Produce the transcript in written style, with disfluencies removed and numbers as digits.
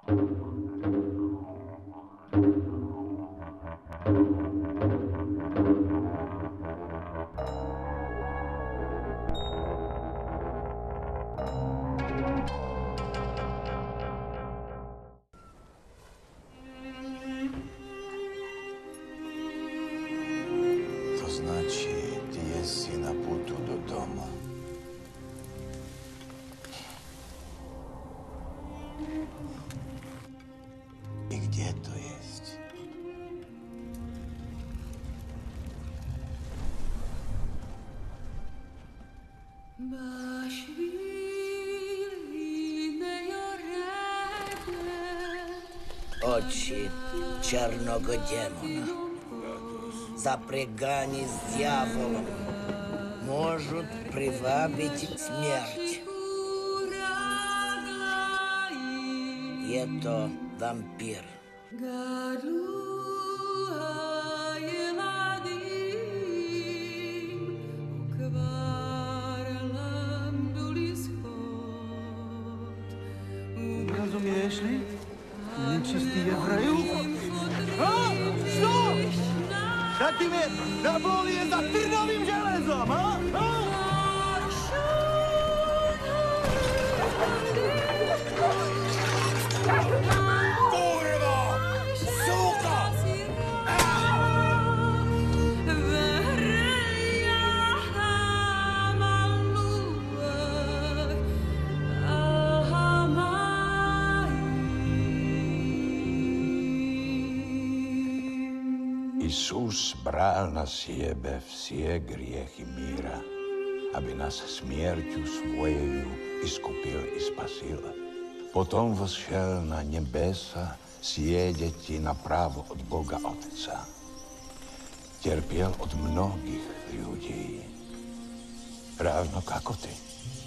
Очи черного демона, запрягание с дьяволом, может привабить смерть. Это вампир. Rozumiesz li? Niečistý je v raju? Čo? Takým je Napoleon za trnovým železom, Kurvo! Suka! Isus bral na siebie все грехи мира, aby nás smierťu svojou iskupil i spasil. Potom vzšel na nebesa, siedeti napravo od Boga Otca. Terpiel od mnohých ľudí, rovno ako ty.